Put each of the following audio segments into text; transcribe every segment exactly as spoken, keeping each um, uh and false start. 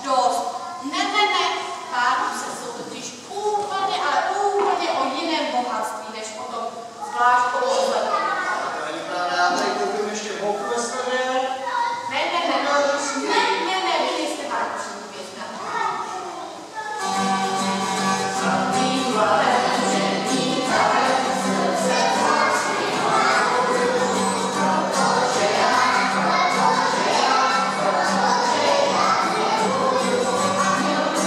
dost. Ne, ne, ne, Vánoce jsou totiž úplně, ale úplně o jiném bohatství, než o tom zvlášť o ozledu. To není pravda, já tady koupím ještě holku ve sklepě. Ne, ne, ne, ne, ne, ne, vy nejste vánoční hvězda. Thank you.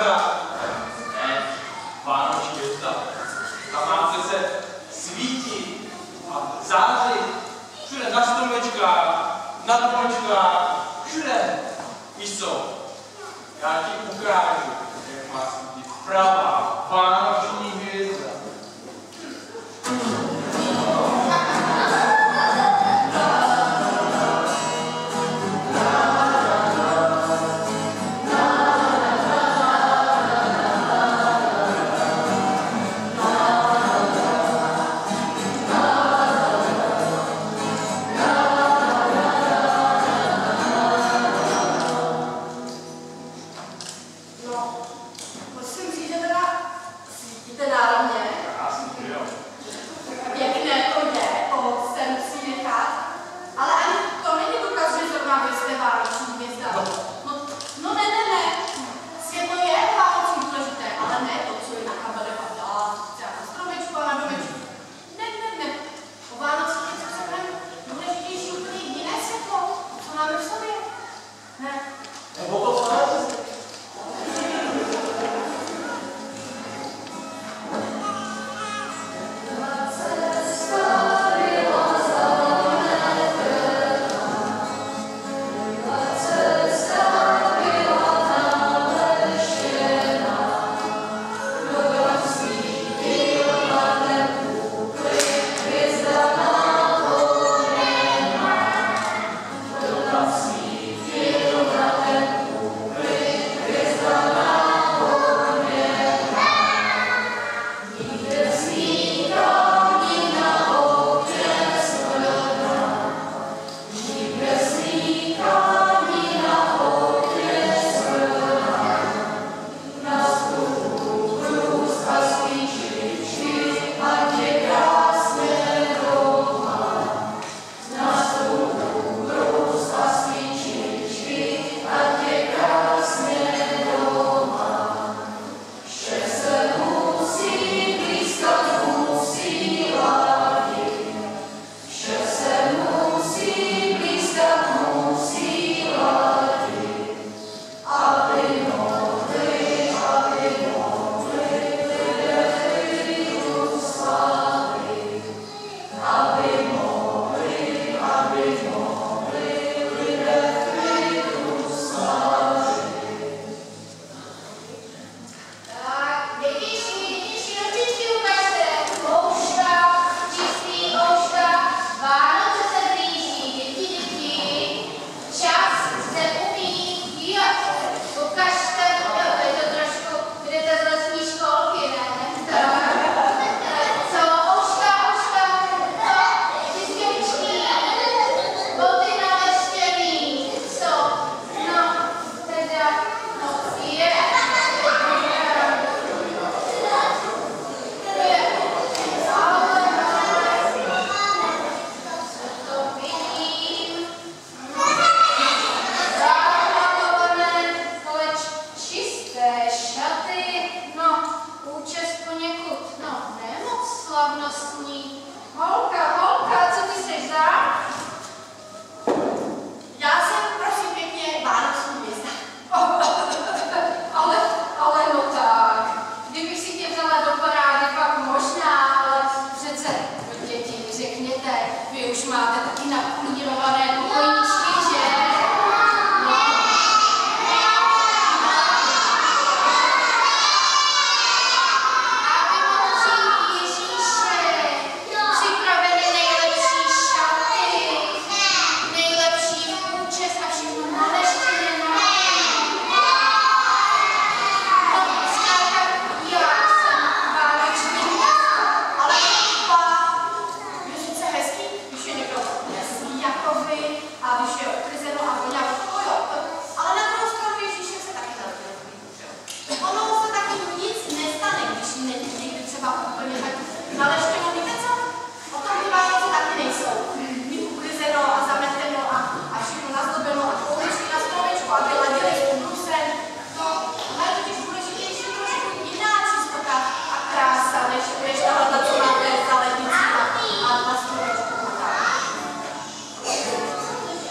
stromečka. Ne, vánoční hvězda. Ta má přece svítit a zářit. Všude na stromečkách, na domečkách, všude. Víš co? Já ti ukážu, jak má svítit pravá vánoční hvězda.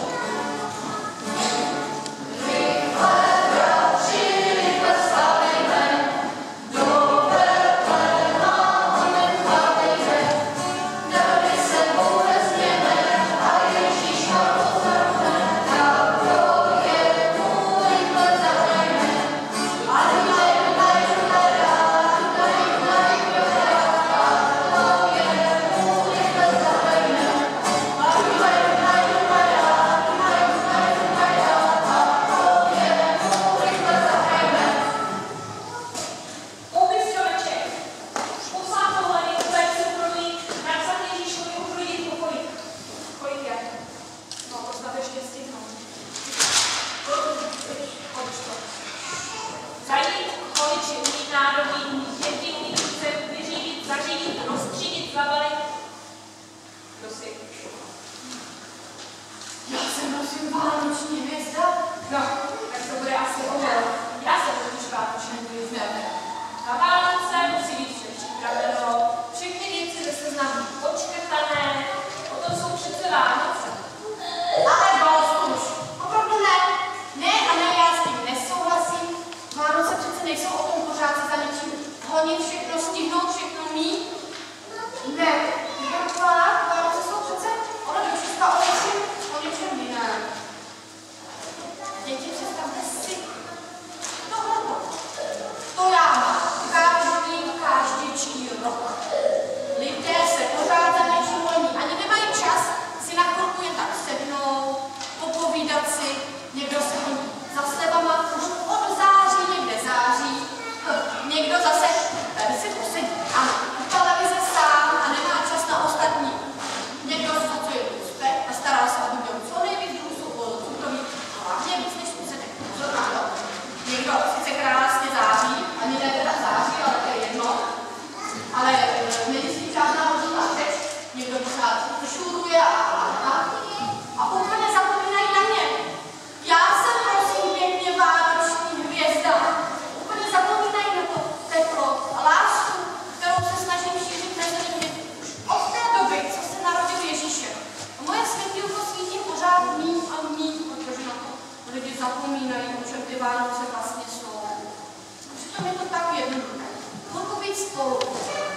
Thank you. nejsou o tom pořád se za něčím honit, všechno stihnout, všechno mít. Ne, vyhrotovaná, Vánoce jsou přece, ono je všechno o něčem, o něčem jiném. Děti, představte si tohleto. To já mám každý, každičký rok. Lidé se pořád za něčím honí, ani nemají čas si na chvilku jen tak sednout, popovídat si, někdo se honí za slevama, už od září někde září, někdo zase, tady si posedí, ano, u televize sám a nemá čas na ostatní. Někdo zpracuje úspě a stará se, aby měl co nejvíc důsledků, hlavně víc než úsedek. Někdo sice krásně září, ani ne teda září, ale to je jedno, ale není s tím žádná rozumná řeč, někdo pořád šuruje a a a úplně zapomínají na mě. Já jsem prosím pěkně vánoční hvězda. Úplně zapomínají na to teplo a lásku, kterou se snažím šířit mezi lidmi už od té doby, co se narodil Ježíšek. A moje světýlko svítí pořád míň a míň, protože na to lidi zapomínají, o čem ty Vánoce vlastně jsou. A přitom je to tak jednoduché. Chvilku být spolu.